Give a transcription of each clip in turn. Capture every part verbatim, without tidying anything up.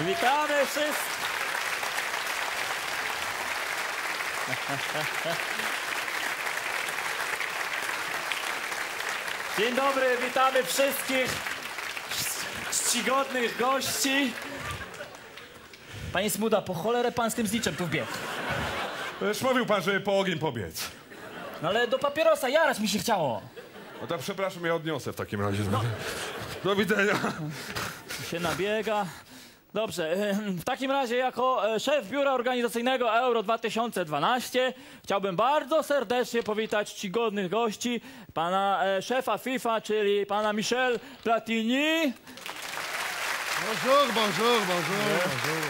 Witamy wszystkich. Dzień dobry, witamy wszystkich czcigodnych gości. Panie Smuda, po cholerę pan z tym zliczem tu wbiegł. Już mówił pan, żeby po ogień pobiec. No ale do papierosa jarać mi się chciało. No to przepraszam, ja odniosę w takim razie. No. Do widzenia. Się nabiega. Dobrze, w takim razie jako szef biura organizacyjnego Euro dwa tysiące dwanaście chciałbym bardzo serdecznie powitać czcigodnych gości, pana szefa FIFA, czyli pana Michel Platini. Bonjour, bonjour, bonjour, bonjour.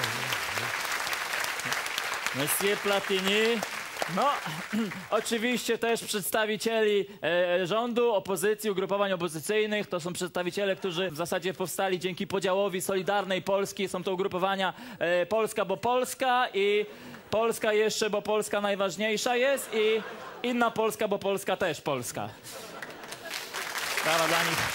Monsieur Platini. No, oczywiście też przedstawicieli e, rządu, opozycji, ugrupowań opozycyjnych. To są przedstawiciele, którzy w zasadzie powstali dzięki podziałowi Solidarnej Polski. Są to ugrupowania e, Polska, bo Polska i Polska jeszcze, bo Polska najważniejsza jest i inna Polska, bo Polska też Polska. Brawa dla nich.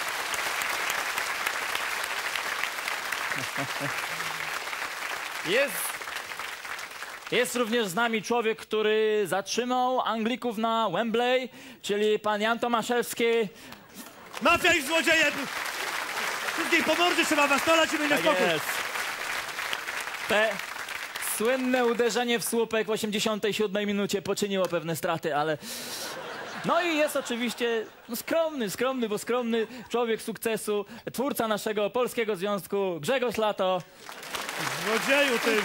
Jest... Jest również z nami człowiek, który zatrzymał Anglików na Wembley, czyli pan Jan Tomaszewski. Mafia i złodzieje! Wszystkich po mordzie trzeba was dolać i będzie spokój. Jest. Te słynne uderzenie w słupek w osiemdziesiątej siódmej minucie poczyniło pewne straty, ale... No i jest oczywiście no skromny, skromny, bo skromny człowiek sukcesu, twórca naszego Polskiego Związku, Grzegorz Lato. Złodzieju, ty!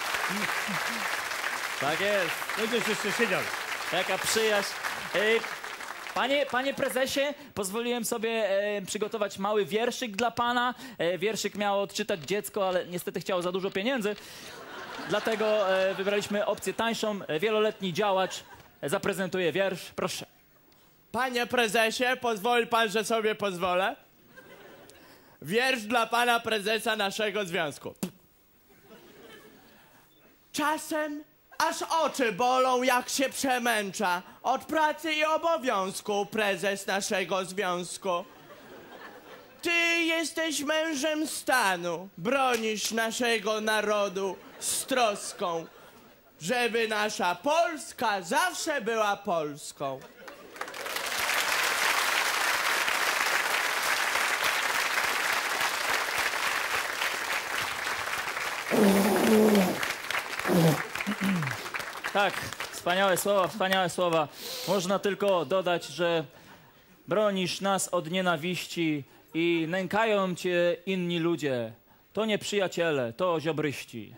Tak jest. Będziesz jeszcze siedział. Jaka przyjaźń. Panie, panie prezesie, pozwoliłem sobie e, przygotować mały wierszyk dla pana. E, wierszyk miało odczytać dziecko, ale niestety chciało za dużo pieniędzy. Dlatego e, wybraliśmy opcję tańszą. E, wieloletni działacz e, zaprezentuje wiersz. Proszę. Panie prezesie, pozwoli pan, że sobie pozwolę? Wiersz dla pana prezesa naszego związku. Czasem aż oczy bolą, jak się przemęcza od pracy i obowiązku prezes naszego związku. Ty jesteś mężem stanu, bronisz naszego narodu z troską, żeby nasza Polska zawsze była Polską. Tak, wspaniałe słowa, wspaniałe słowa. Można tylko dodać, że bronisz nas od nienawiści i nękają cię inni ludzie. To nie przyjaciele, to ziobryści.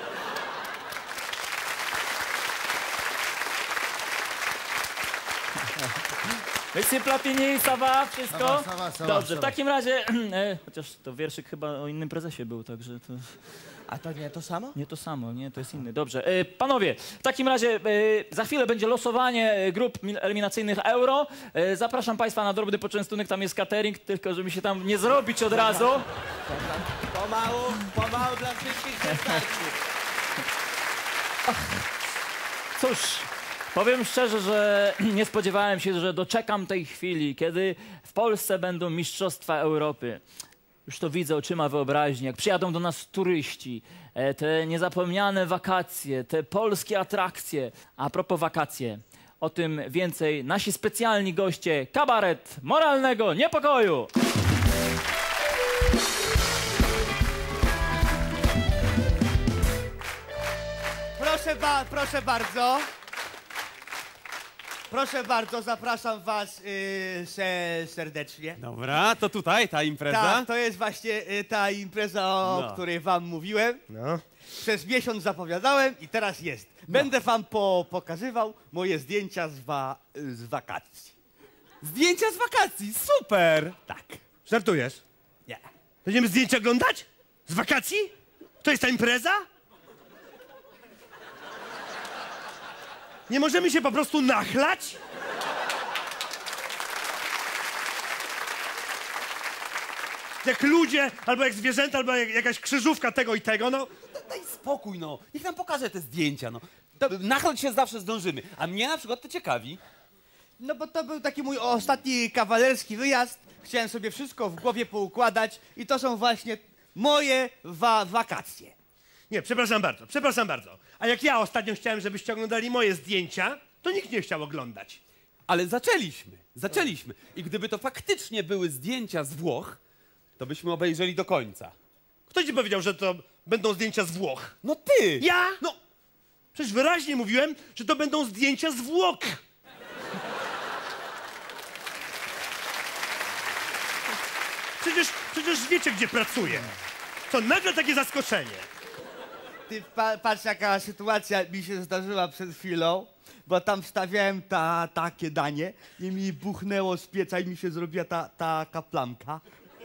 Monsieur Platini, ça va? Wszystko? Ça va, ça va, ça va, Dobrze, ça w va. takim razie, e, chociaż to wierszyk chyba o innym prezesie był, także to... A to nie to samo? Nie to samo, nie, to jest inny. Dobrze. E, panowie, w takim razie e, za chwilę będzie losowanie grup eliminacyjnych Euro. E, zapraszam państwa na drobny poczęstunek, tam jest catering, tylko żeby się tam nie zrobić od razu. Pomału, pomału dla wszystkich wystarczy. Cóż, powiem szczerze, że nie spodziewałem się, że doczekam tej chwili, kiedy w Polsce będą Mistrzostwa Europy. Już to widzę oczyma wyobraźni, jak przyjadą do nas turyści, e, te niezapomniane wakacje, te polskie atrakcje. A propos wakacje, o tym więcej nasi specjalni goście, kabaret moralnego niepokoju. Proszę, ba proszę bardzo. Proszę bardzo, zapraszam was yy, se serdecznie. Dobra, to tutaj ta impreza. Tak, to jest właśnie y, ta impreza, o No. której wam mówiłem. No. Przez miesiąc zapowiadałem i teraz jest. Będę wam po pokazywał moje zdjęcia z, wa z wakacji. Zdjęcia z wakacji, super! Tak. Żartujesz? Nie. Będziemy zdjęcia oglądać? Z wakacji? To jest ta impreza? Nie możemy się po prostu nachlać? Jak ludzie, albo jak zwierzęta, albo jak jakaś krzyżówka tego i tego, no. Daj spokój, no. Niech nam pokaże te zdjęcia, no. To, nachlać się zawsze zdążymy. A mnie na przykład to ciekawi. No bo to był taki mój ostatni kawalerski wyjazd. Chciałem sobie wszystko w głowie poukładać i to są właśnie moje wa wakacje. Nie, przepraszam bardzo, przepraszam bardzo. A jak ja ostatnio chciałem, żebyście oglądali moje zdjęcia, to nikt nie chciał oglądać. Ale zaczęliśmy, zaczęliśmy. I gdyby to faktycznie były zdjęcia z Włoch, to byśmy obejrzeli do końca. Kto ci powiedział, że to będą zdjęcia z Włoch? No ty! Ja? No, przecież wyraźnie mówiłem, że to będą zdjęcia zwłok. Przecież, przecież wiecie, gdzie pracuję. Co, nagle takie zaskoczenie. Ty pa, patrz, jaka sytuacja mi się zdarzyła przed chwilą, bo tam wstawiałem ta, takie danie i mi buchnęło z pieca i mi się zrobiła ta, taka plamka.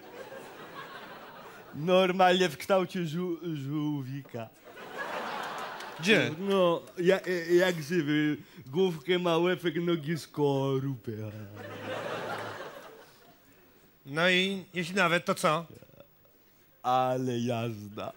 Normalnie w kształcie żół, żółwika. Gdzie? No, ja, jak żywy, główkę ma łepek, nogi skorupę. No i jeśli nawet, to co? Ale jazda.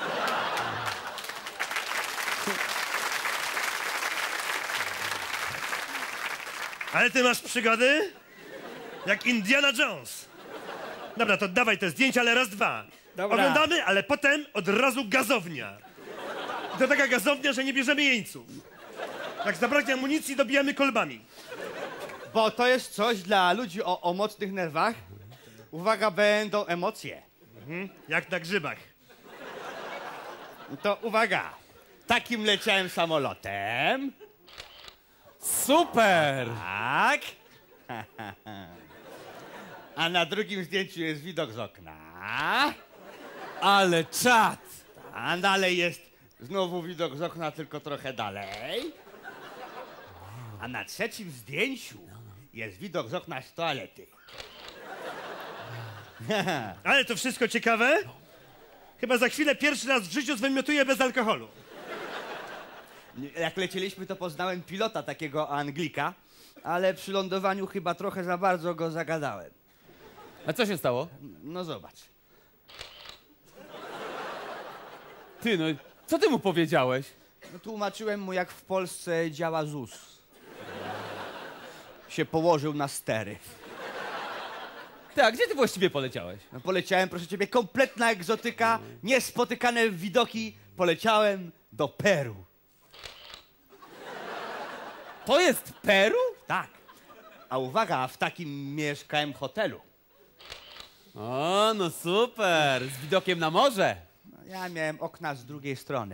Ale ty masz przygody? Jak Indiana Jones. Dobra, to dawaj te zdjęcia, ale raz, dwa. Dobra. Oglądamy, ale potem od razu gazownia. I to taka gazownia, że nie bierzemy jeńców. Jak zabraknie amunicji, dobijamy kolbami. Bo to jest coś dla ludzi o, o mocnych nerwach. Uwaga, będą emocje. Jak na grzybach. To uwaga. Takim leciałem samolotem. Super! Tak. A na drugim zdjęciu jest widok z okna. Ale czad! A dalej jest znowu widok z okna, tylko trochę dalej. A na trzecim zdjęciu jest widok z okna z toalety. Ale to wszystko ciekawe. Chyba za chwilę pierwszy raz w życiu zwymiotuję bez alkoholu. Jak lecieliśmy, to poznałem pilota, takiego Anglika, ale przy lądowaniu chyba trochę za bardzo go zagadałem. A co się stało? No zobacz. Ty, no co ty mu powiedziałeś? No, tłumaczyłem mu, jak w Polsce działa Z U S. Się położył na stery. Ty, a gdzie ty właściwie poleciałeś? No, poleciałem, proszę ciebie, kompletna egzotyka, niespotykane widoki. Poleciałem do Peru. To jest Peru? Tak. A uwaga, w takim mieszkałem hotelu. O, no super, z widokiem na morze. No, ja miałem okna z drugiej strony.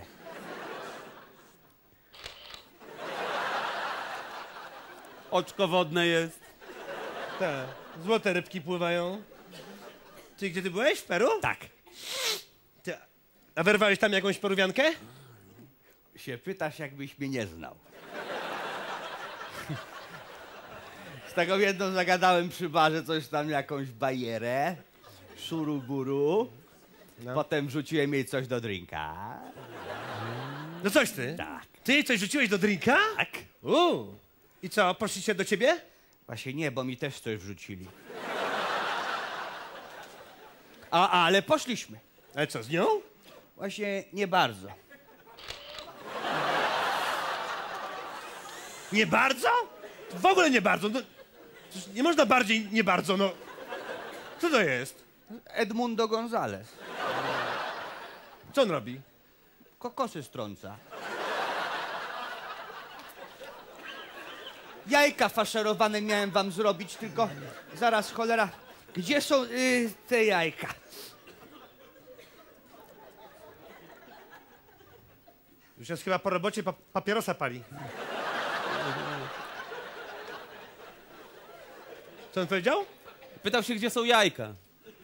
Oczko wodne jest. Tak. Złote rybki pływają. Ty gdzie ty byłeś? W Peru? Tak. Ty, a wyrwałeś tam jakąś porówiankę? Się pytasz, jakbyś mnie nie znał. Z tego jedną zagadałem przy barze coś tam, jakąś bajerę, szuruburu. No. Potem wrzuciłem jej coś do drinka. No coś ty. Tak. Ty jej coś rzuciłeś do drinka? Tak. Uuu. I co, poszliście do ciebie? Właśnie nie, bo mi też coś wrzucili. A, ale poszliśmy. Ale co, z nią? Właśnie nie bardzo. Nie bardzo? W ogóle nie bardzo. No, przecież nie można bardziej nie bardzo, no. Co to jest? Edmundo González. Co on robi? Kokosy strąca. Jajka faszerowane miałem wam zrobić, tylko zaraz, cholera, gdzie są y, te jajka? Już jest chyba po robocie, pa papierosa pali. Co on powiedział? Pytał się, gdzie są jajka.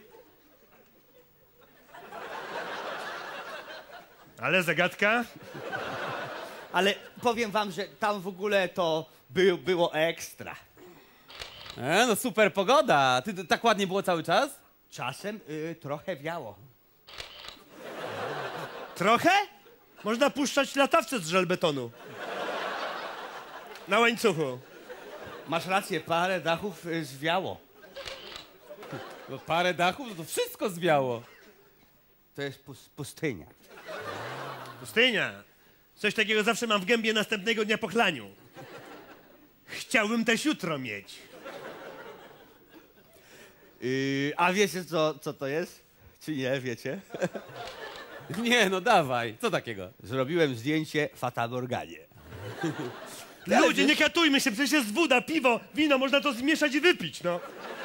Ale zagadka. Ale powiem wam, że tam w ogóle to by, było ekstra. E, no super pogoda. Ty, tak ładnie było cały czas? Czasem y, trochę wiało. Trochę? Można puszczać latawce z żelbetonu. Na łańcuchu. Masz rację, parę dachów y, zwiało. No parę dachów, no to wszystko zwiało. To jest pus pustynia. Pustynia. Coś takiego zawsze mam w gębie następnego dnia po chlaniu. Chciałbym też jutro mieć. Y, a wiecie, co, co to jest? Czy nie, wiecie? Nie, no dawaj. Co takiego? Zrobiłem zdjęcie Fatamorganie. Ludzie, nie katujmy się, przecież jest woda, piwo, wino, można to zmieszać i wypić, no.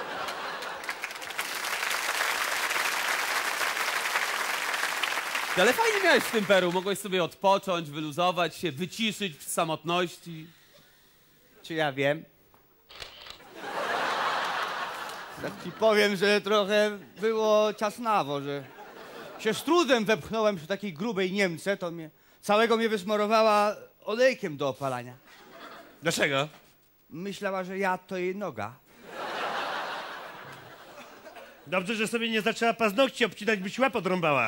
Ale fajnie miałeś w tym Peru. Mogłeś sobie odpocząć, wyluzować się, wyciszyć w samotności. Czy ja wiem? Tak ci powiem, że trochę było ciasnawo, że się z trudem wepchnąłem przy takiej grubej Niemce, to mnie, całego mnie wysmarowała olejkiem do opalania. Dlaczego? Myślała, że ja to jej noga. Dobrze, że sobie nie zaczęła paznokci obcinać, by ci łeb odrąbała.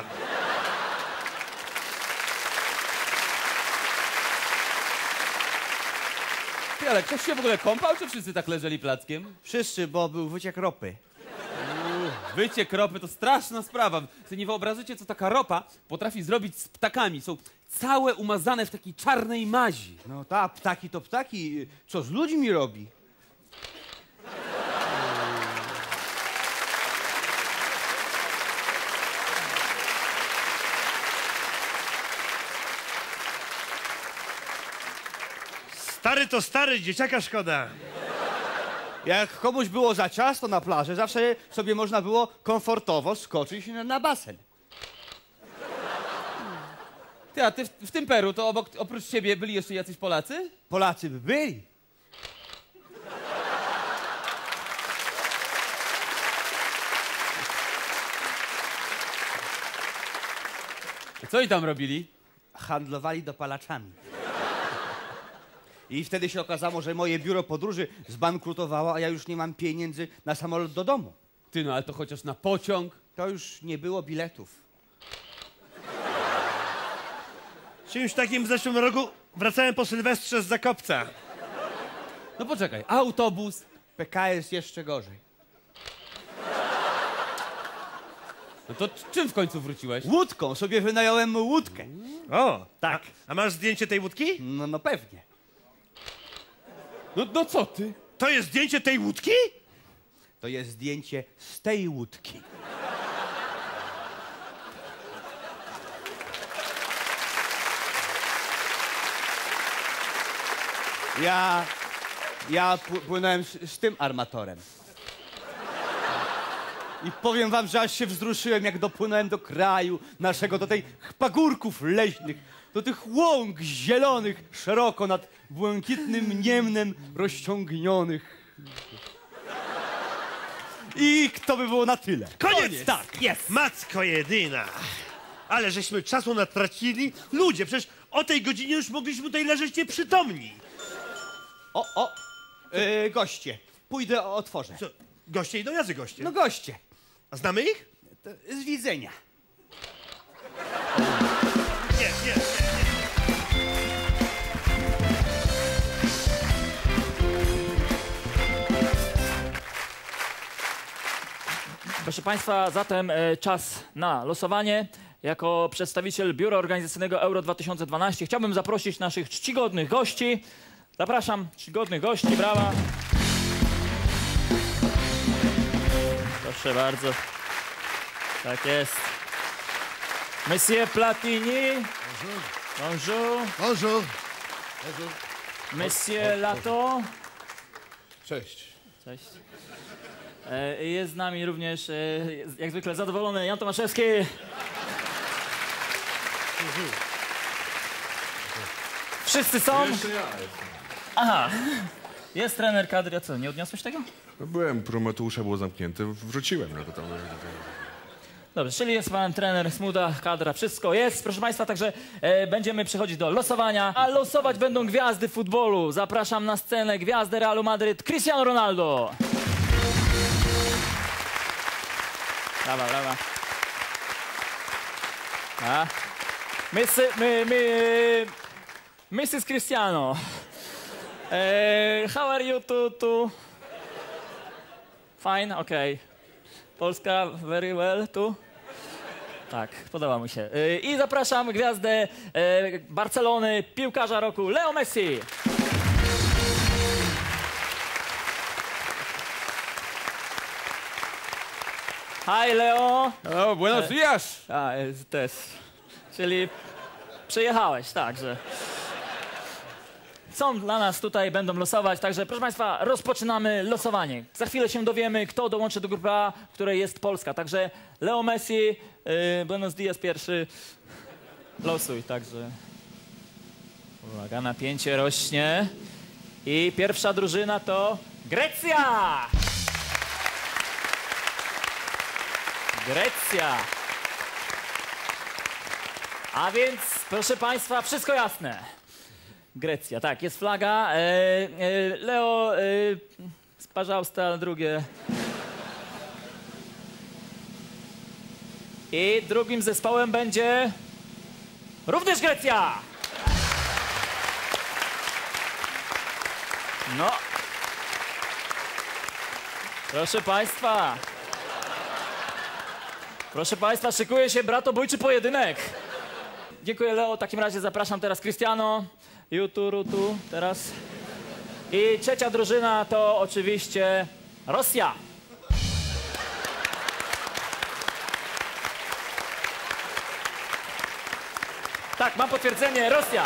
Ty, ale ktoś się w ogóle kąpał, czy wszyscy tak leżeli plackiem? Wszyscy, bo był wyciek ropy. Wyciek ropy to straszna sprawa. Ty nie wyobrażycie, co taka ropa potrafi zrobić z ptakami. Są całe umazane w takiej czarnej mazi. No ta, ptaki to ptaki. Co z ludźmi robi? Stary to stary, dzieciaka szkoda. Jak komuś było za ciasno na plaży, zawsze sobie można było komfortowo skoczyć na, na basen. Ty, a ty w, w tym Peru to obok, oprócz ciebie byli jeszcze jacyś Polacy? Polacy by byli. Co oni tam robili? Handlowali dopalaczami. I wtedy się okazało, że moje biuro podróży zbankrutowało, a ja już nie mam pieniędzy na samolot do domu. Ty, no ale to chociaż na pociąg. To już nie było biletów. Czymś takim w zeszłym roku wracałem po Sylwestrze z Zakopca. No poczekaj, autobus. P K S jeszcze gorzej. No to czym w końcu wróciłeś? Łódką, sobie wynająłem łódkę. O, tak. A, a masz zdjęcie tej łódki? No, no pewnie. No, no co ty? To jest zdjęcie tej łódki? To jest zdjęcie z tej łódki. Ja, ja pł- płynąłem z, z tym armatorem. I powiem wam, że aż się wzruszyłem, jak dopłynąłem do kraju naszego, do tych pagórków leśnych, do tych łąk zielonych, szeroko nad błękitnym niemnem rozciągnionych. I to by było na tyle. Koniec! Tak, jest. Macko jedyna. Ale żeśmy czasu natracili. Ludzie, przecież o tej godzinie już mogliśmy tutaj leżeć nieprzytomni. O, o, yy, goście. Pójdę, otworzę. Co, goście idą, jacy goście? No goście. A znamy ich? To z widzenia. Nie, nie, nie. Proszę Państwa, zatem e, czas na losowanie. Jako przedstawiciel Biura Organizacyjnego Euro dwa tysiące dwanaście chciałbym zaprosić naszych czcigodnych gości. Zapraszam czcigodnych gości, brawa. Proszę bardzo. Tak jest. Monsieur Platini. Bonjour. Bonjour. Monsieur Lato. Cześć. Cześć. E, Jest z nami również, e, jak zwykle, zadowolony Jan Tomaszewski. Wszyscy są? Aha. Jest trener kadry. A co, nie odniosłeś tego? No byłem, Prometeusza było zamknięte, wróciłem na to tam. Dobrze, czyli jest pan trener, smuda, kadra, wszystko jest. Proszę Państwa, także e, będziemy przechodzić do losowania, a losować będą gwiazdy futbolu. Zapraszam na scenę gwiazdę Realu Madryt, Cristiano Ronaldo. Brawa, brawa. A. Miss, my, my, missus Cristiano. E, how are you to, to... Fine, okay. Polska, very well, tu? Tak, podoba mi się. Yy, I zapraszam gwiazdę yy, Barcelony, piłkarza roku, Leo Messi. Hi, Leo. O, buenos dias. A, e, też. Czyli przyjechałeś, także. Są dla nas tutaj, będą losować, także proszę Państwa, rozpoczynamy losowanie. Za chwilę się dowiemy, kto dołączy do grupy A, w której jest Polska. Także Leo Messi, yy, buenos dias pierwszy, losuj, także. Uwaga, napięcie rośnie. I pierwsza drużyna to Grecja! Grecja. A więc, proszę Państwa, wszystko jasne. Grecja, tak, jest flaga. E, e, Leo, e, pожалуйста, drugie. I drugim zespołem będzie również Grecja. No. Proszę Państwa. Proszę Państwa, szykuje się bratobójczy pojedynek. Dziękuję, Leo. W takim razie zapraszam teraz Cristiano. Jutu, rutu, teraz. I trzecia drużyna to oczywiście Rosja. Tak, mam potwierdzenie, Rosja.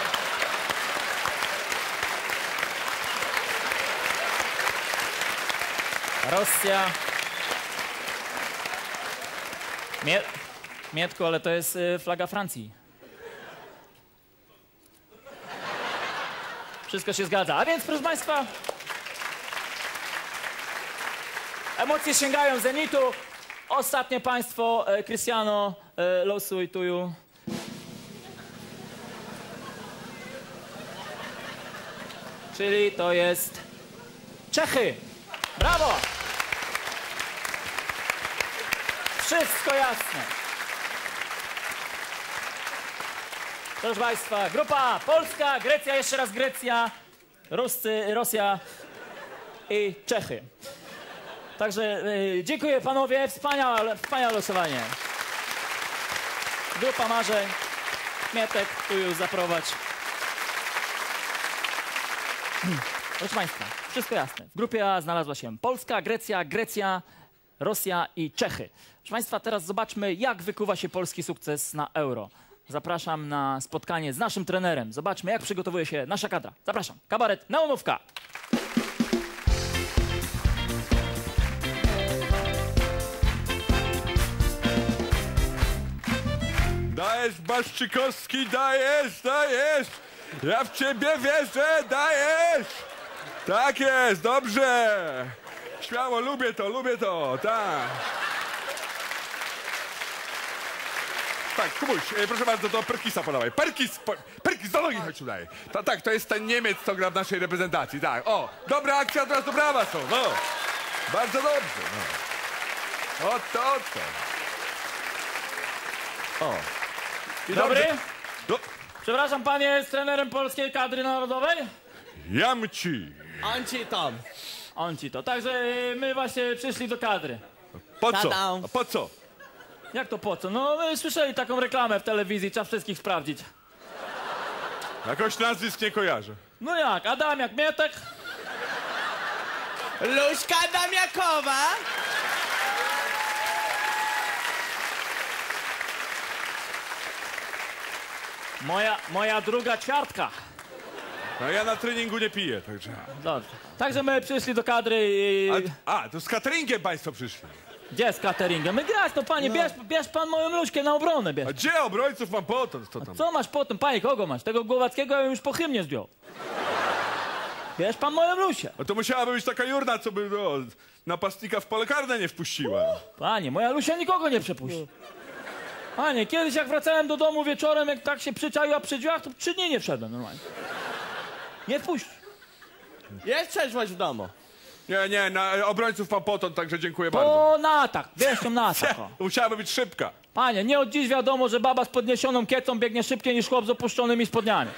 Rosja. Mie Mietku, ale to jest y, flaga Francji. Wszystko się zgadza. A więc, proszę Państwa, emocje sięgają zenitu. Ostatnie państwo, e, Cristiano, e, losuj tuju. Czyli to jest Czechy. Brawo! Wszystko jasne. Proszę Państwa, grupa Polska, Grecja, jeszcze raz Grecja, Ruscy, Rosja i Czechy. Także y, dziękuję panowie, wspaniałe, wspaniałe losowanie. Grupa marzeń, Mietek, tu już zaprowadź. Proszę Państwa, wszystko jasne. W grupie A znalazła się Polska, Grecja, Grecja, Rosja i Czechy. Proszę Państwa, teraz zobaczmy, jak wykuwa się polski sukces na Euro. Zapraszam na spotkanie z naszym trenerem. Zobaczmy, jak przygotowuje się nasza kadra. Zapraszam. Kabaret Neonówka. Dajesz, Baszczykowski, dajesz, dajesz! Ja w ciebie wierzę, dajesz! Tak jest, dobrze! Śmiało, lubię to, lubię to, tak. Tak, Kubuś, e, proszę bardzo, do Perkisa podawaj. Perkis, po, Perkis, do nogi chodź tutaj. Ta, tak, to jest ten Niemiec, co gra w naszej reprezentacji, tak. O, dobra akcja, teraz do brawa są, no. Bardzo dobrze, no. Oto, oto. O. I Dobry. dobrze. Do, Przepraszam, panie jest trenerem polskiej kadry narodowej? jam ci. On ci tam. On ci to. Także y, my właśnie przyszli do kadry. Po co? Ta-dam. A po co? Jak to po co? No, my słyszeli taką reklamę w telewizji, trzeba wszystkich sprawdzić. Jakoś nazwisk nie kojarzę. No jak, Adamiak, Mietek? Luśka Damiakowa. Moja, moja druga ćwiartka. No ja na treningu nie piję, także... Dobrze. Także my przyszli do kadry i... A, a to z cateringiem państwo przyszli. Gdzie z cateringiem? My grać, no panie, bierz, bierz pan moją Luśkę na obronę, bierz. A gdzie obrońców mam potąd? Co tam? Co masz potem? Panie, kogo masz? Tego Głowackiego ja bym już po hymnie zdjął. Bierz pan moją Lusię. A to musiałaby być taka jurna, co by no, napastnika w pole karne nie wpuściła. Panie, moja Lusia nikogo nie przepuści. Panie, kiedyś jak wracałem do domu wieczorem, jak tak się przyczaiła przy drzwiach, to trzy dni nie wszedłem normalnie. Nie wpuści. Jest trzeźwość w domu. Nie, nie, na obrońców mam potąd, także dziękuję bardzo. To na atak, bierz ją na atak. O. Musiałaby być szybka. Panie, nie od dziś wiadomo, że baba z podniesioną kiecą biegnie szybciej niż chłop z opuszczonymi spodniami.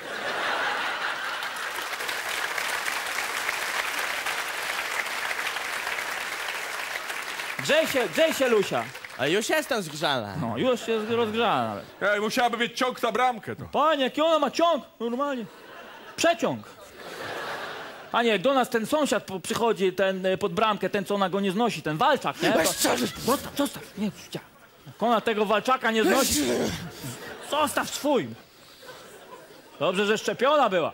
Grzej się, grzej się, Lusia. A już jestem zgrzana. No, już się rozgrzała nawet. Ej, musiałaby mieć ciąg na bramkę to. Panie, jaki ona ma ciąg? Normalnie. Przeciąg. Panie, jak do nas ten sąsiad po- przychodzi, ten y, pod bramkę, ten co ona go nie znosi, ten walczak, nie? To... Zostaw, zostaw, nie, puścia. Jak ona tego walczaka nie znosi, zostaw swój. Dobrze, że szczepiona była.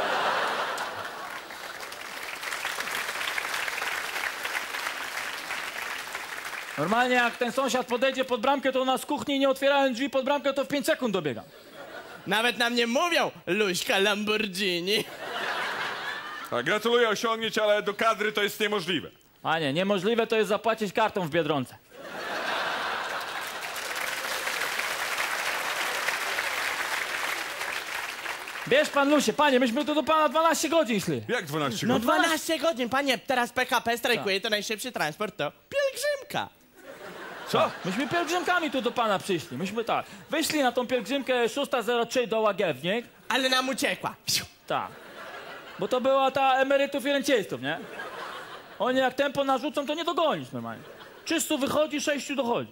Normalnie jak ten sąsiad podejdzie pod bramkę, to ona z kuchni, nie otwierając drzwi pod bramkę, to w pięć sekund dobiega. Nawet na mnie mówią, Luśka Lamborghini. Tak, gratuluję osiągnięć, ale do kadry to jest niemożliwe. Panie, niemożliwe to jest zapłacić kartą w Biedronce. Bierz pan Lusię, panie, myśmy tu do pana dwanaście godzin szli. Jak dwanaście No godzin? dwanaście godzin, panie, teraz P K P strajkuje, to najszybszy transport to pielgrzymka. Co? Myśmy pielgrzymkami tu do pana przyszli. Myśmy tak, wyszli na tą pielgrzymkę szósta zero trzy do Łagiewnik. Ale nam uciekła. Tak. Bo to była ta emerytów i rencistów, nie? Oni jak tempo narzucą, to nie dogonisz normalnie. trzystu wychodzi, sześciu dochodzi.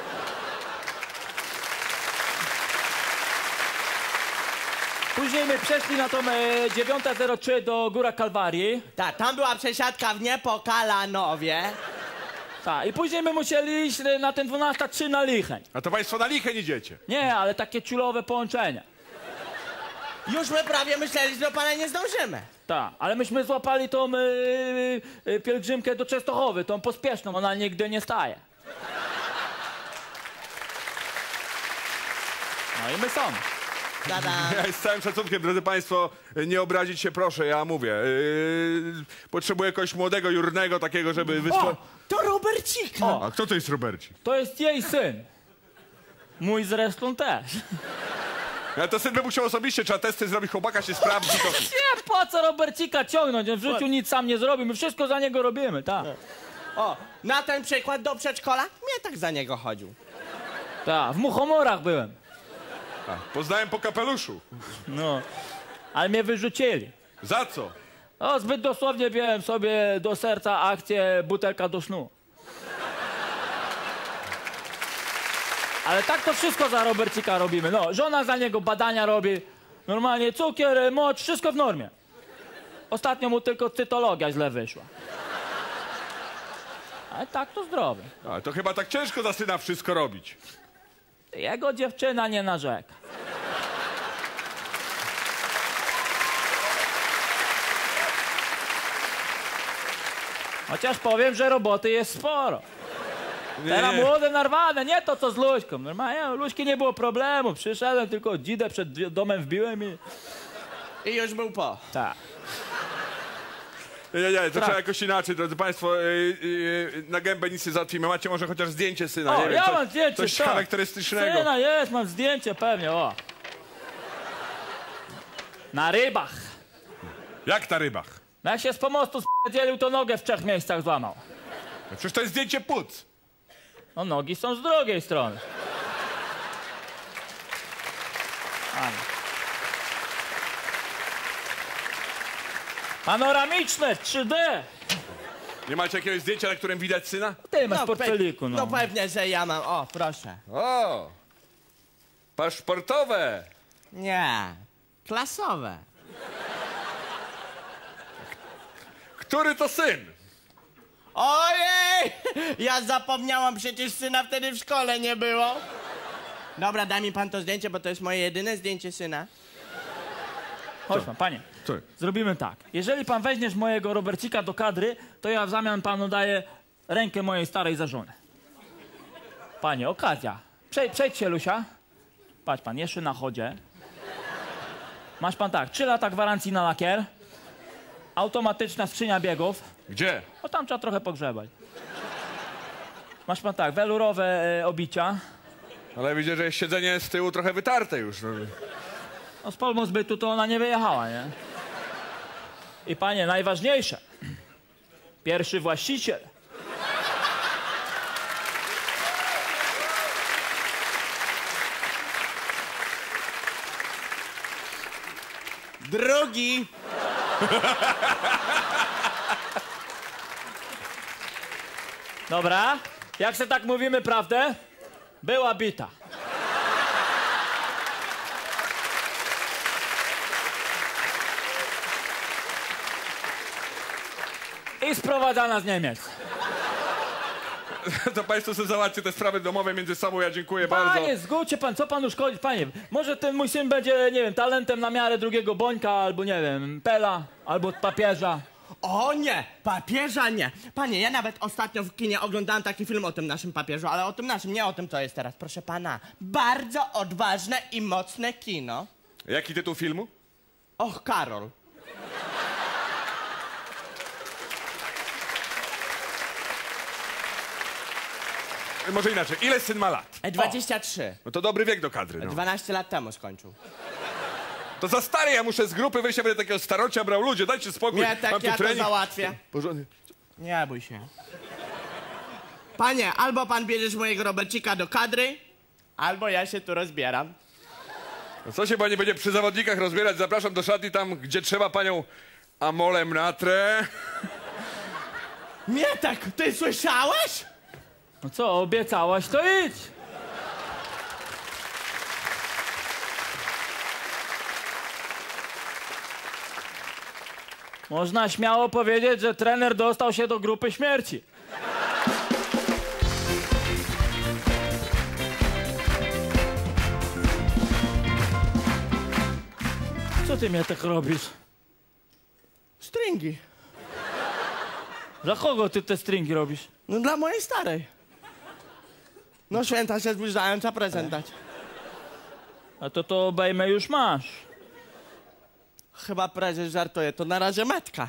Później my przeszli na tą e, dziewiąta zero trzy do Góra Kalwarii. Tak, tam była przesiadka w Niepokalanowie. Tak, i później my musieli iść e, na ten dwunasta trzy na Licheń. A to państwo na lichę nie idziecie. Nie, ale takie ciulowe połączenia. Już my prawie myśleli, że do pana nie zdążymy. Tak, ale myśmy złapali tą e, e, pielgrzymkę do Częstochowy, tą pospieszną, ona nigdy nie staje. No i my są. Tada. Ja z całym szacunkiem, drodzy państwo, nie obrazić się proszę, ja mówię. Yy, potrzebuję kogoś młodego, jurnego, takiego, żeby wysłać... O, to Robercika. O, A kto to jest Robercik? to jest jej syn. Mój zresztą też. Ja to syn by musiał osobiście, trzeba testy zrobić, chłopaka się sprawdzi. To... Nie, po co Robercika ciągnąć? On w życiu nic sam nie zrobi, my wszystko za niego robimy, tak. O, na ten przykład do przedszkola mnie tak za niego chodził. Tak, w Muchomorach byłem. A, poznałem po kapeluszu. No, ale mnie wyrzucili. Za co? O, zbyt dosłownie wziąłem sobie do serca akcję butelka do snu. Ale tak to wszystko za Robercika robimy. No, żona za niego badania robi. Normalnie cukier, mocz, wszystko w normie. Ostatnio mu tylko cytologia źle wyszła. Ale tak to zdrowy. A, to chyba tak ciężko za syna wszystko robić. Jego dziewczyna nie narzeka. Chociaż powiem, że roboty jest sporo. Teraz młode narwane, nie to co z Luśką. Normalnie, u Luśki nie było problemu. Przyszedłem, tylko dzidę przed domem wbiłem i... I już był po. Tak. Nie, nie, to Tak. trzeba jakoś inaczej, drodzy państwo. Yy, yy, na gębę nic nie załatwimy. Macie może chociaż zdjęcie syna, O, nie wiem, ja coś, mam zdjęcie, coś tak. charakterystycznego. Syna jest, mam zdjęcie pewnie, o. Na rybach. Jak na rybach? No jak się z pomostu spierdzielił, to nogę w trzech miejscach złamał. No przecież to jest zdjęcie płuc. No nogi są z drugiej strony. Ale. Panoramiczne, trzy D. Nie macie jakiegoś zdjęcia, na którym widać syna? Ty masz pe- portfeliku, no no. pewnie, że ja mam. O, proszę. O! Paszportowe. Nie, klasowe. Który to syn? Ojej! Ja zapomniałam, przecież syna wtedy w szkole nie było. Dobra, daj mi pan to zdjęcie, bo to jest moje jedyne zdjęcie syna. Chodź pan, panie. Co? Zrobimy tak. Jeżeli pan weźmiesz mojego Robercika do kadry, to ja w zamian panu daję rękę mojej starej za żonę. Panie, okazja. Przejdź, przejdź się, Lusia. Patrz pan, jeszcze na chodzie. Masz pan tak, trzy lata gwarancji na lakier. Automatyczna skrzynia biegów. Gdzie? O, tam trzeba trochę pogrzebać. Masz pan tak, welurowe e, obicia. Ale widzę, że siedzenie z tyłu trochę wytarte już. No. No z Polmu zbytu to ona nie wyjechała, nie? I panie, najważniejsze. Pierwszy właściciel. Drugi. Dobra, jak se tak mówimy prawdę? Była bita. i sprowadzana z Niemiec. To państwo sobie załatwcie te sprawy domowe między sobą, ja dziękuję bardzo. Panie, zgódźcie pan, co panu szkodzi? Panie, może ten mój syn będzie, nie wiem, talentem na miarę drugiego Bońka, albo nie wiem, Pela, albo papieża. O nie, papieża nie. Panie, ja nawet ostatnio w kinie oglądałem taki film o tym naszym papieżu, ale o tym naszym, nie o tym, co jest teraz. Proszę pana, bardzo odważne i mocne kino. Jaki tytuł filmu? Och, Karol. Może inaczej, ile syn ma lat? E, dwadzieścia trzy. No to dobry wiek do kadry, no. dwanaście lat temu skończył. To za stary, ja muszę z grupy wyjść, ja będę takiego starocia brał. Ludzie, dajcie spokój. Nie, Mam tak tu ja to trening. załatwię. Porządnie. Nie bój się. Panie, albo pan bierzesz mojego Robercika do kadry, albo ja się tu rozbieram. No co się pani będzie przy zawodnikach rozbierać? Zapraszam do szatni tam, gdzie trzeba panią amolem natrę. Nie tak, ty słyszałeś? No co, obiecałaś, to idź. Można śmiało powiedzieć, że trener dostał się do grupy śmierci. Co ty mnie tak robisz? Stringi. Dla kogo ty te stringi robisz? No dla mojej starej. No święta się zbliżają, trzeba prezent dać. A to to obejmę już masz. Chyba prezes żartuje, to na razie metka.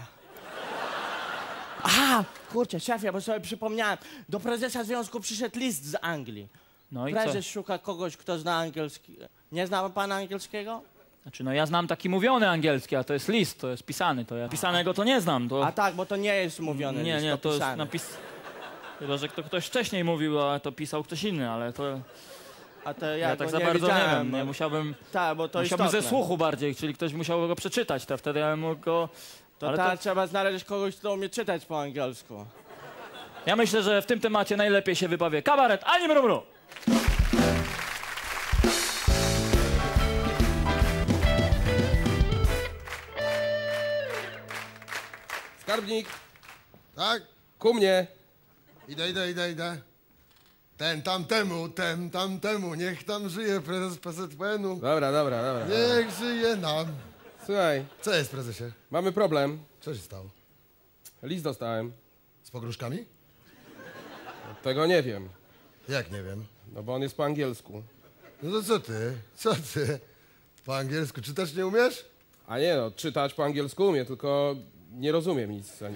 Aha, kurczę, szefie, bo sobie przypomniałem. Do prezesa związku przyszedł list z Anglii. No i co? Prezes szuka kogoś, kto zna angielski. Nie zna pan angielskiego? Znaczy, no ja znam taki mówiony angielski, a to jest list, to jest pisany, to ja pisanego to nie znam, to... A tak, bo to nie jest mówiony Nie, list, nie, to to jest pisany. napis... Chyba, że kto, ktoś wcześniej mówił, a to pisał ktoś inny, ale to... A to ja, Ja, go tak za nie bardzo widziałem, nie wiem, bo- nie musiałbym... Tak, bo to musiałbym ze istotne. słuchu bardziej, czyli ktoś musiał go przeczytać, to wtedy ja mógł go... To ale ta, trzeba znaleźć kogoś, kto umie czytać po angielsku. Ja myślę, że w tym temacie najlepiej się wypowie kabaret ani mrumru. Skarbnik. Tak? Ku mnie. Idę, idę, idę, idę. Ten tamtemu, ten tamtemu, niech tam żyje prezes P Z P N-u. Dobra, dobra, dobra. Niech żyje nam. Słuchaj, Co jest, prezesie? mamy problem. Co się stało? List dostałem. Z pogróżkami? Tego nie wiem, Jak nie wiem. no bo on jest po angielsku. No to co ty? Co ty? Po angielsku czytać nie umiesz? A nie no, czytać po angielsku umiem, tylko nie rozumiem nic za nic.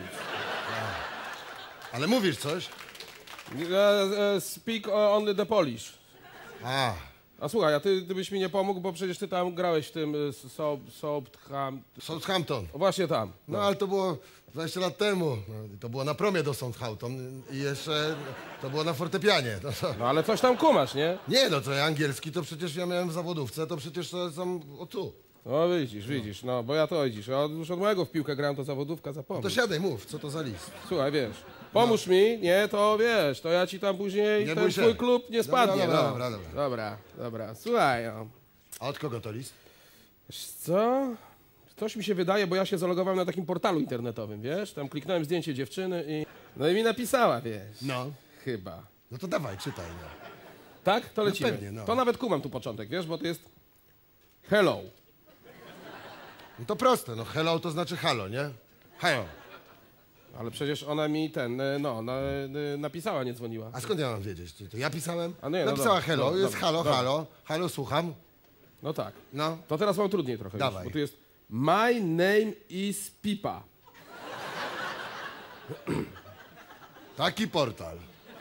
Ale mówisz coś? E, e, speak only the Polish. A, A słuchaj, a ty, ty byś mi nie pomógł, bo przecież ty tam grałeś w tym e, Soap, Soaptham... Southampton. O, właśnie tam. No ale to było dwadzieścia lat temu. No, i to było na promie do Southampton i jeszcze to było na fortepianie. No, to... No ale coś tam kumasz, nie? Nie no, to ja angielski to przecież ja miałem w zawodówce, to przecież to są o tu. No widzisz, widzisz, no bo ja to widzisz. Ja już od mojego w piłkę grałem, to zawodówka To zapomnij. siadaj, mów, co to za list? Słuchaj, wiesz, pomóż mi, nie, to wiesz, to ja ci tam później Nie ten bój się. twój klub nie Dobra, spadnie. dobra, no. dobra, dobra. Dobra, dobra, słuchaj, no. A od kogo to list? Wiesz co? Coś mi się wydaje, bo ja się zalogowałem na takim portalu internetowym, wiesz? Tam kliknąłem zdjęcie dziewczyny i... No i mi napisała, wiesz. No. Chyba. No to dawaj, czytaj. No. Tak? To lecimy. pewnie, no. To nawet kumam tu początek, wiesz, bo to jest... Hello. No to proste, no hello to znaczy halo, nie? Hello. Ale przecież ona mi ten, e, no, na, e, napisała, nie dzwoniła. A skąd ja mam wiedzieć? To, to ja pisałem? A nie, no Napisała dobra, hello, dobra, jest dobra, halo, dobra. halo, halo, słucham. No tak. No. To teraz mam trudniej trochę, Dawaj. Już, bo tu jest My name is Pipa. Taki portal.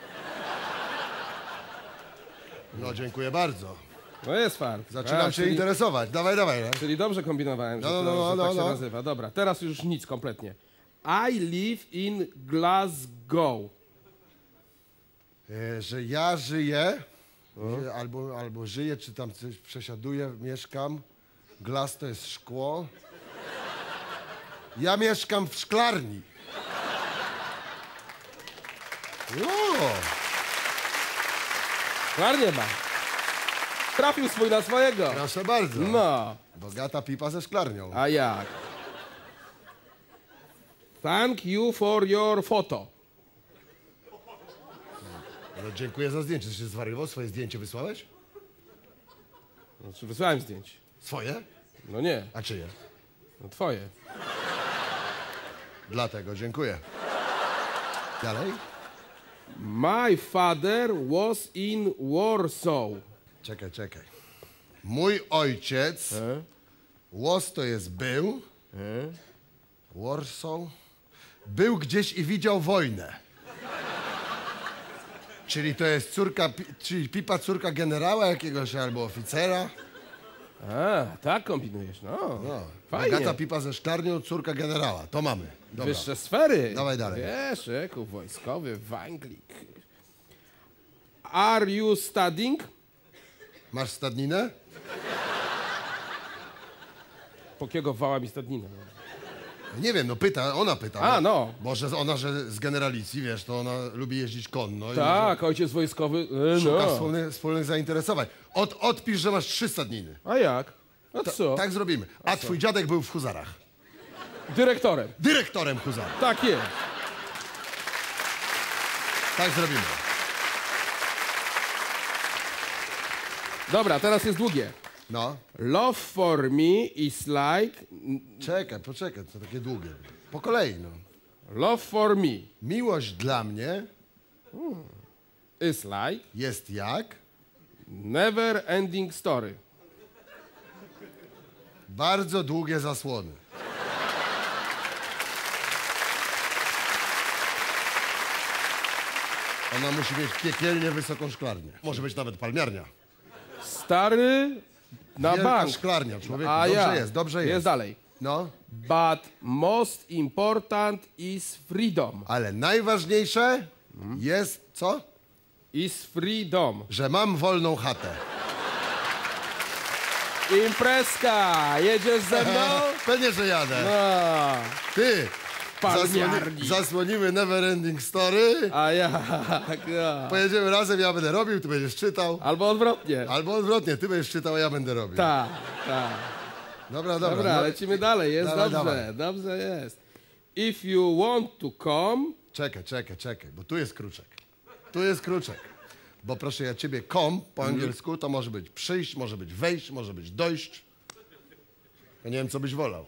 No dziękuję bardzo. No jest fart. Zaczynam A, się czyli, interesować. Dawaj, dawaj. Nie? czyli dobrze kombinowałem, że, No, to, no, no, że no, tak się no. nazywa. Dobra, teraz już nic kompletnie. I live in Glasgow. E, że ja żyję, że albo, albo żyję, czy tam coś przesiaduję, mieszkam. Glas to jest szkło. Ja mieszkam w szklarni. O, Klarnie ma. Trafił swój na swojego. proszę bardzo. No, Bogata pipa ze szklarnią. a jak? Thank you for your photo. No, dziękuję za zdjęcie. Czy się zwariował? Swoje zdjęcie wysłałeś? Znaczy, wysłałem zdjęcie. Swoje? No nie, A czyje? no twoje. Dlatego dziękuję. Dalej? My father was in Warsaw. Czekaj, czekaj. Mój ojciec... E? Was to jest był. Warsaw. Był gdzieś i widział wojnę. Czyli to jest córka, pi- czyli Pipa córka generała jakiegoś albo oficera. A, tak kombinujesz, no. No. Fajnie. Agata Pipa ze Szklarnią, córka generała. To mamy. Dobra. Wyższe sfery. Dawaj dalej. Wiesz, jako wojskowy w Anglii. Are you studying? Masz stadninę? Po kiego wała mi stadninę? Nie wiem, no pyta, ona pyta. A, no. Bo że ona, że z generalicji, wiesz, to ona lubi jeździć konno. i Tak, ojciec wojskowy. E, że Szuka no. wspólnych, wspólnych zainteresowań. Od, odpisz, że masz trzy stadniny. A jak? A Ta- co? Tak zrobimy. A twój dziadek był w huzarach. Dyrektorem. Dyrektorem huzarów. Tak jest. Tak zrobimy. Dobra, teraz jest długie. No. Love for me is like... Czekaj, poczekaj, to takie długie. Po kolei, no. Love for me Miłość dla mnie is like jest jak never ending story. bardzo długie zasłony. Ona musi mieć piekielnie wysoką szklarnię. Może być nawet palmiarnia. Stary na Wielka bank. szklarnia, człowieku. A Dobrze ja. jest, dobrze jest. Jest dalej. No, But most important is freedom. ale najważniejsze jest co? Is freedom. Że mam wolną chatę. Imprezka! Jedziesz ze mną? Pewnie, że jadę. No. Ty, Palmiarni. zasłoni, zasłonimy Neverending Story. A jak? Ja. Pojedziemy razem, ja będę robił, ty będziesz czytał. Albo odwrotnie. Albo odwrotnie, ty będziesz czytał, a ja będę robił. Tak, tak. Dobra, dobra. Dobra, no, lecimy dalej. Jest Dawaj, dobrze, dawaj. dobrze jest. If you want to come... Czekaj, czekaj, czekaj, bo tu jest kruczek. Tu jest kruczek. Bo proszę ja ciebie, kom po angielsku to może być przyjść, może być wejść, może być dojść. Ja nie wiem, co byś wolał.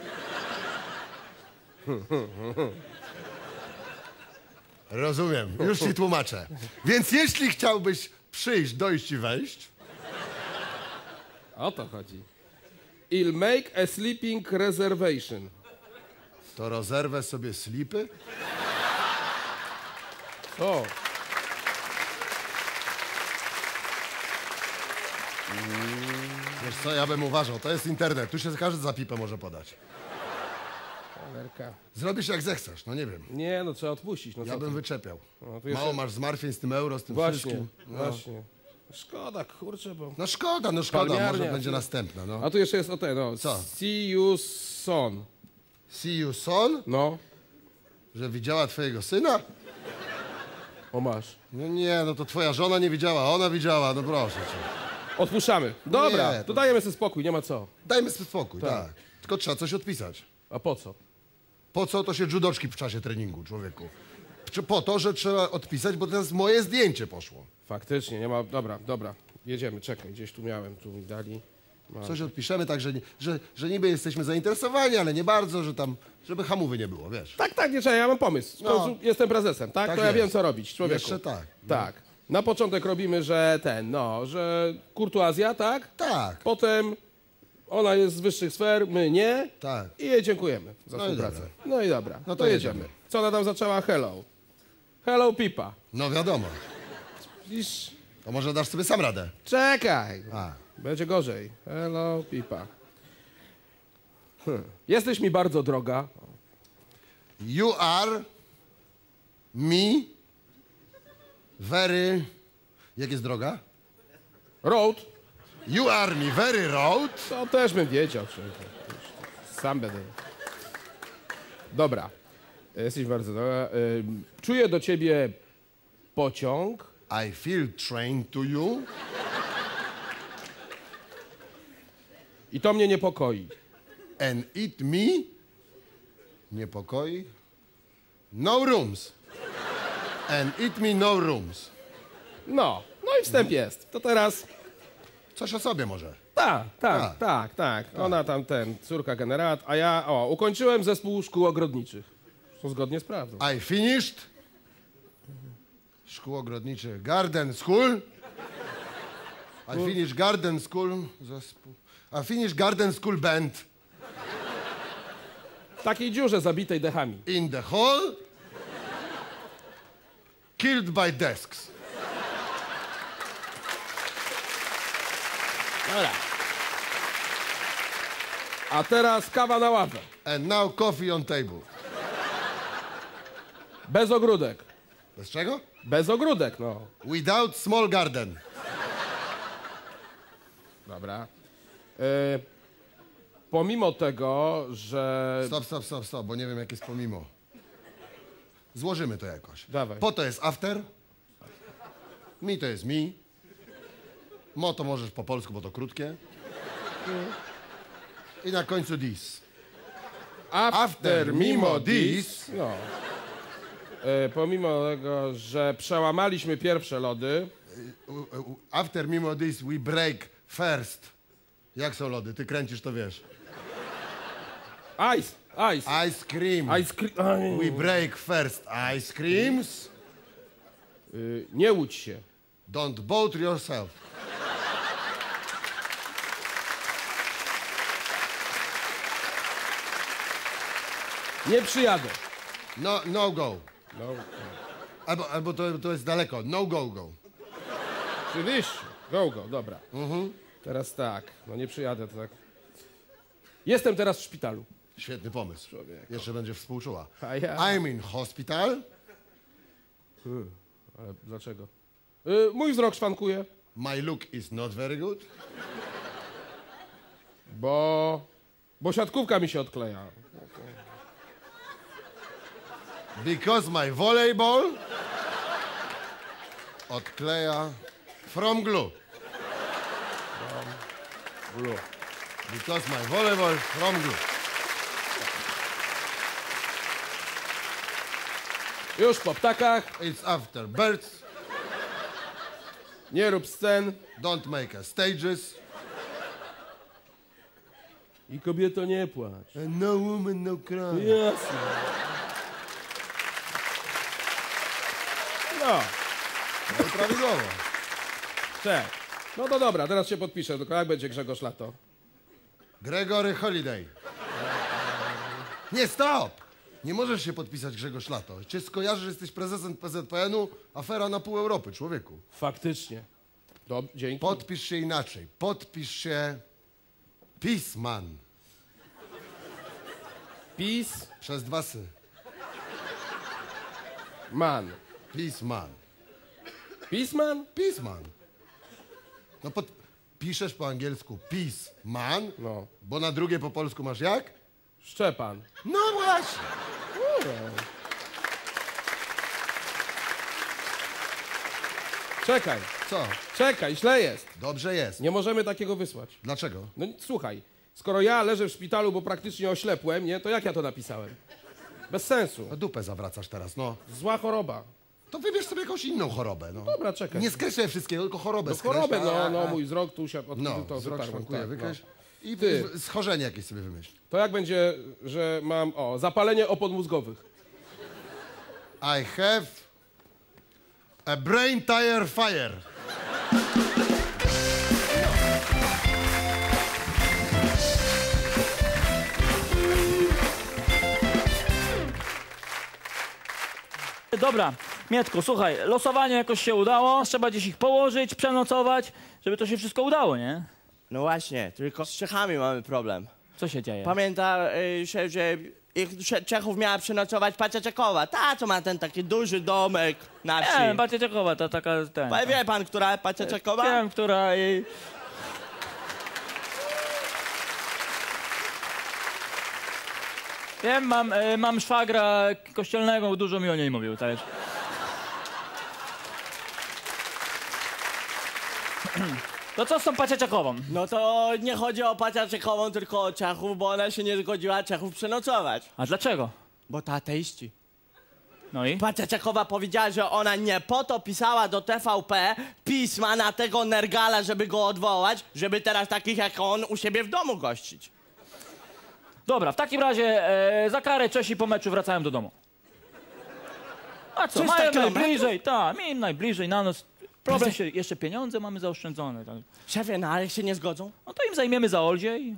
Rozumiem, już ci tłumaczę. Więc jeśli chciałbyś przyjść, dojść i wejść, O to chodzi. I'll make a sleeping reservation. to rozerwę sobie slipy. O, Wiesz co, ja bym uważał, to jest internet, tu się każdy za pipę może podać. cholerka. Zrobisz jak zechcesz, no nie wiem. Nie, no trzeba odpuścić. No Ja co bym ty? wyczepiał. No, tu jeszcze- Mało masz zmartwień z tym euro, z tym Właśnie, wszystkim. właśnie. Szkoda, kurczę, bo... No szkoda, no szkoda, Palmiarnia. może będzie następna, no. A tu jeszcze jest o te, no. Co? See you soon. See you soon? No, Że widziała twojego syna? o masz. No nie, no to twoja żona nie widziała, a ona widziała, no proszę cię. Odpuszczamy. Dobra, Nie, to to- dajemy sobie spokój, nie ma co. Dajmy sobie spokój, tak. Tak. Tylko trzeba coś odpisać. A po co? Po co to się judoczki w czasie treningu, człowieku? Czy po to, że trzeba odpisać, bo teraz moje zdjęcie poszło. Faktycznie, nie ma... Dobra, dobra. Jedziemy, czekaj, gdzieś tu miałem, tu mi dali. Coś odpiszemy tak, że, nie- że, że niby jesteśmy zainteresowani, ale nie bardzo, że tam, żeby hamowy nie było, wiesz. Tak, tak, nie trzeba, ja mam pomysł. W No. końcu jestem prezesem, tak? Tak to ja jest. wiem, co robić, człowieku. Jeszcze tak. Tak. Na początek robimy, że ten, no, że kurtuazja, tak? Tak, Potem ona jest z wyższych sfer, my nie. tak. I jej dziękujemy za No i współpracę. dobra. No i dobra, No to, to jedziemy. jedziemy. Co ona tam zaczęła? Hello. Hello, Pipa. No wiadomo. Widzisz? To może dasz sobie sam radę. Czekaj. A. Będzie gorzej. Hello, Pipa. Hm. Jesteś mi bardzo droga. You are me very... Jak jest droga? Road. You are me very road. To też bym wiedział. Czy... Sam będę. Dobra. Jesteś bardzo droga. Ym, Czuję do ciebie pociąg. I feel train to you. I to mnie niepokoi. And it me niepokoi. No rooms. And eat me no rooms. No, no i wstęp jest. To teraz... Coś o sobie może. Tak, tak, Tak. tak, tak. Ona tam, ten, córka generat, a ja, o, ukończyłem zespół szkół ogrodniczych. To zgodnie z prawdą. I finished szkół ogrodniczych Garden School. I finished Garden School zespół. I finished Garden School Band W takiej dziurze zabitej dechami. in the hall. Killed by desks. Dobra. A teraz kawa na ławę. And now coffee on table. Bez ogródek. Bez czego? Bez ogródek, no. Without small garden. Dobra. E, pomimo tego, że... Stop, stop, stop, stop, bo nie wiem jak jest pomimo. Złożymy to jakoś. Dawaj. Po to jest after. Mi to jest mi. Mo to możesz po polsku, bo to krótkie. I na końcu this. After, mimo this. No. E, pomimo tego, że przełamaliśmy pierwsze lody, After mimo this we break first. Jak są lody? Ty kręcisz, to wiesz. ice, ice, Ice cream. ice cream. We break first ice creams. Y, nie łudź się. Don't boat yourself. Nie przyjadę. No, no go. No, Albo, albo to, to jest daleko. No go, go. oczywiście. Go, go, dobra. Teraz tak, no nie przyjadę, to tak. Jestem teraz w szpitalu. Świetny pomysł. Jeszcze będzie współczuła. A ja? I'm in hospital. Ale dlaczego? Y, mój wzrok szwankuje, My look is not very good. bo... bo siatkówka mi się odkleja. Because my volleyball odkleja from glue. Glue. Because my volleyball from glue. Już po ptakach, It's after birds. nie rób scen Don't make a stages. i kobieto nie płacz. And no woman, no cry. Jasne. No, No, prawidłowo. cześć. No to dobra, teraz się podpiszę, tylko jak będzie Grzegorz Lato? Gregory Holiday. Nie, stop! Nie możesz się podpisać Grzegorz Lato. Cię skojarzy, że jesteś prezesem P Z P N-u, afera na pół Europy, człowieku. Faktycznie. Dob dzięki. Podpisz się inaczej. Podpisz się Peaceman. Peace Przez dwa sy. man. Peaceman. Peaceman? Peaceman. No pod... piszesz po angielsku Peaceman, No. bo na drugie po polsku masz jak? Szczepan. No właśnie. Czekaj, Co? czekaj, źle jest. Dobrze jest. Nie możemy takiego wysłać. Dlaczego? No słuchaj, skoro ja leżę w szpitalu, bo praktycznie oślepłem, nie, to jak ja to napisałem? Bez sensu. No dupę zawracasz teraz, no. Zła choroba. To wybierz sobie jakąś inną chorobę, no. Dobra, czekaj. Nie skreślaj wszystkiego, tylko chorobę No skreśl. chorobę, a- no, a- no, mój wzrok tu się od No, to wzrok wytarłem, szwankuje, tak, wykreśl. no. I Ty. w- schorzenie jakieś sobie wymyśl. To jak będzie, że mam, o, zapalenie opon mózgowych. I have a brain tire fire. Dobra, Mietku, słuchaj, losowanie jakoś się udało, trzeba gdzieś ich położyć, przenocować, żeby to się wszystko udało, nie? No właśnie, tylko z Czechami mamy problem. Co się dzieje? Pamięta y, się, że ich Cze- Czechów miała przenocować Pacia Czekowa. Ta, co ma ten taki duży domek na wsi. Nie, Bacia Czekowa, to taka, ten... Pa- Wie pan, która Pacia Czekowa? Wiem, która... i- Wiem, mam, y, mam szwagra kościelnego, dużo mi o niej mówił też. To co z tą Paciaczakową? No to nie chodzi o Pacia Czekową, tylko o Czechów, bo ona się nie zgodziła Czechów przenocować. A dlaczego? Bo to ateiści. No i? Pacia Czechowa powiedziała, że ona nie po to pisała do T V P pisma na tego Nergala, żeby go odwołać, żeby teraz takich jak on u siebie w domu gościć. Dobra, w takim razie e, za karę Czesi po meczu wracają do domu. A co, trzysta mają kilometrów? najbliżej, tak, mi najbliżej na noc. Problem się, jeszcze pieniądze mamy zaoszczędzone. Tak. Szefie, no ale się nie zgodzą? No to im zajmiemy za Oldzie i,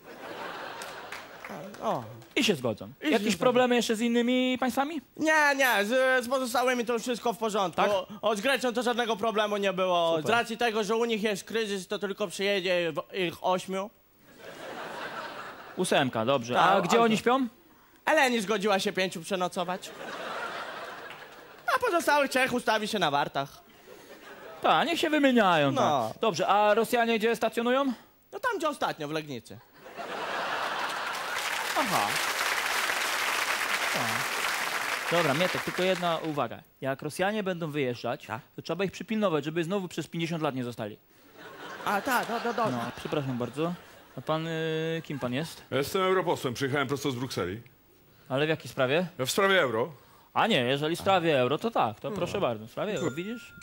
O. i się zgodzą. I się Jakieś zgodzą. problemy jeszcze z innymi państwami? Nie, nie, z, z pozostałymi to już wszystko w porządku. Tak? O, o, z Grecją to żadnego problemu nie było. Z racji tego, że u nich jest kryzys, to tylko przyjedzie w- ich ośmiu. Ósemka, dobrze. Tak, A gdzie ale- oni śpią? Eleni zgodziła się pięciu przenocować. A pozostałych trzech ustawi się na wartach. Tak, niech się wymieniają. No. Tak. Dobrze, a Rosjanie gdzie stacjonują? No tam, gdzie ostatnio, w Legnicy. Aha. Dobra, Mietek, tylko jedna uwaga. Jak Rosjanie będą wyjeżdżać, Tak. to trzeba ich przypilnować, żeby znowu przez pięćdziesiąt lat nie zostali. A tak, do, do, do. No, przepraszam bardzo. A pan, y, kim pan jest? Ja jestem europosłem, przyjechałem prosto z Brukseli. Ale w jakiej sprawie? W sprawie euro. A nie, jeżeli w sprawie euro, to tak, to proszę bardzo. W sprawie euro, widzisz?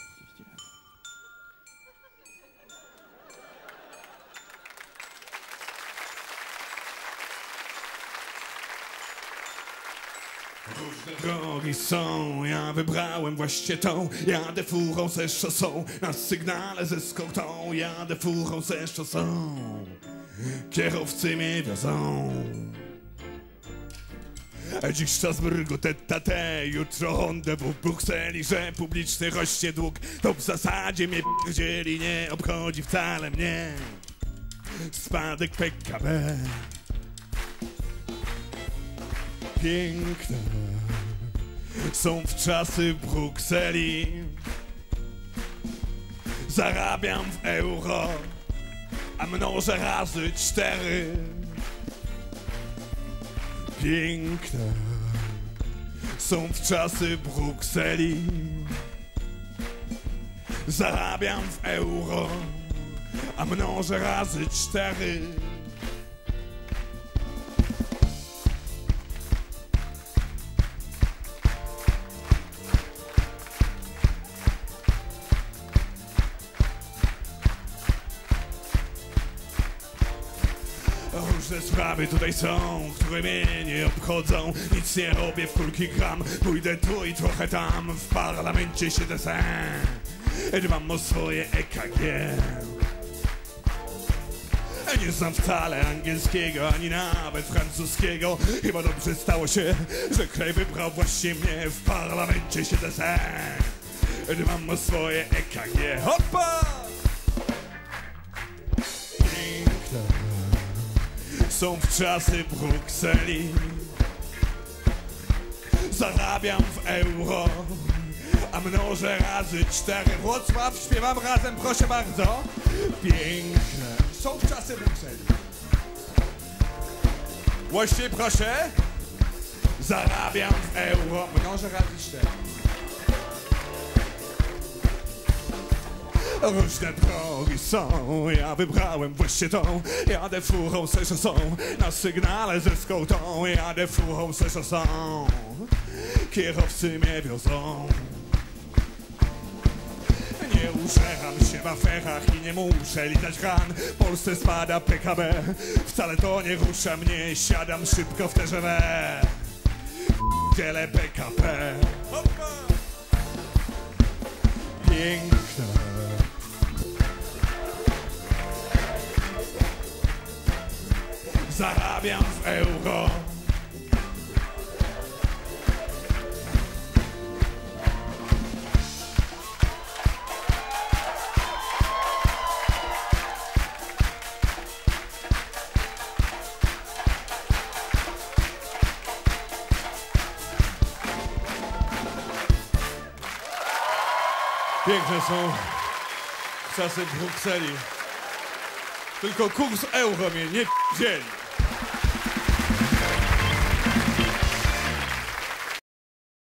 Drogi są, ja wybrałem właśnie tą. Jadę furą ze szosą, na sygnale ze skątą. Jadę furą ze szosą, kierowcy mnie wiozą. Dziś Strasburgu tete te, jutro rendezvous w Brukseli. Że publiczny rośnie dług, to w zasadzie mnie pierdzieli. Nie obchodzi wcale mnie spadek P K B. Piękne są w czasy w Brukseli. Zarabiam w euro, a mnożę razy cztery. Piękne są w czasy w Brukseli. Zarabiam w euro, a mnożę razy cztery. Różne sprawy tutaj są, które mnie nie obchodzą. Nic nie robię, w kulki gram. Pójdę tu i trochę tam. W parlamencie siedzę sam. Dbam o swoje E K G. Nie znam wcale angielskiego, ani nawet francuskiego. Chyba dobrze stało się, że kraj wybrał właśnie mnie. W parlamencie siedzę sam. Dbam o swoje E K G. Hoppa! Piękne są w czasy Brukseli. Zarabiam w euro, a mnożę razy cztery. Wrocław, śpiewam razem, proszę bardzo. Piękne są w czasy Brukseli. Właśnie proszę. Zarabiam w euro, mnożę razy cztery. Różne drogi są, ja wybrałem właśnie tą. Jadę furą ze szosą, na sygnale ze skątą. Jadę furą ze szosą, kierowcy mnie wiozą. Nie użeram się w aferach i nie muszę lizać ran. W Polsce spada P K B, wcale to nie rusza mnie. Siadam szybko w T G V, dzielę P K P. Hoppa! Piękne zarabiam w euro. Piękne są czasy w Brukseli. Tylko kurs euro mnie nie wzięli.